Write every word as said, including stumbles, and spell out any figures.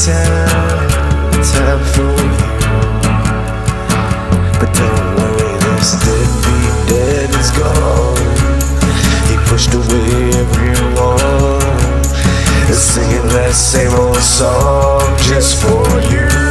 time, time for you. But don't worry, this deadbeat dad is gone. He pushed away everyone, singing that same old song just for you.